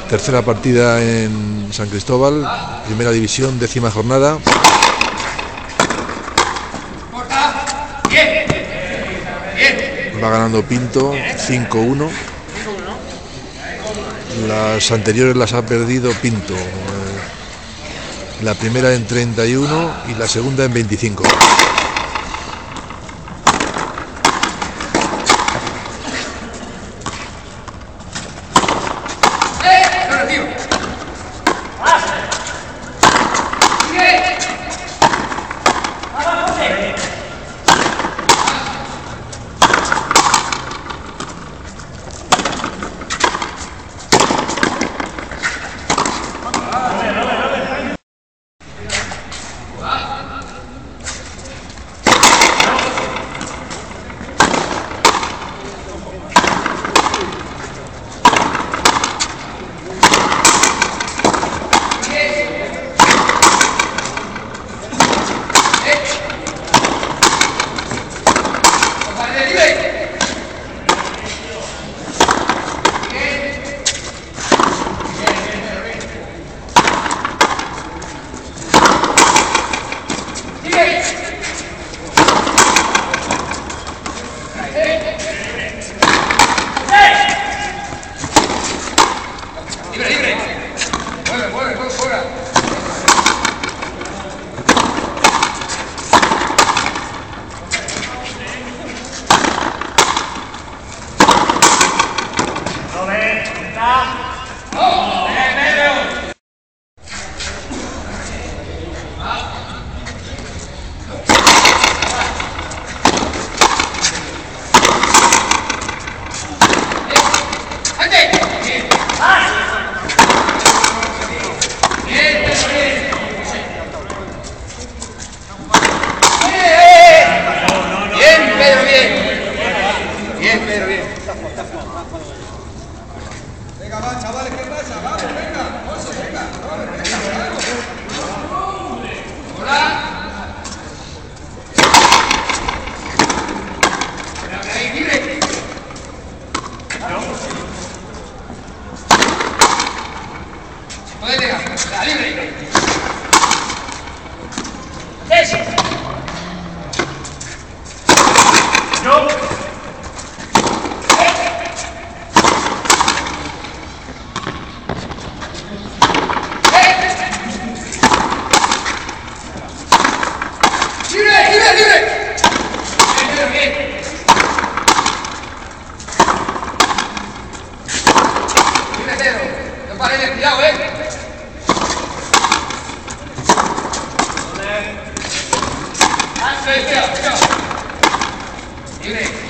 Tercera partida en San Cristóbal, primera división, 10ª jornada. Va ganando Pinto 5-1. Las anteriores las ha perdido Pinto. La primera en 31 y la segunda en 25. Venga, va, chavales, ¿qué pasa? Vamos, venga. Oso, venga. Hola. Ahí, libre. Puedes llegar. La libre. ¡Eso! ¡No! No pares de cuidado, cuidado. Libre.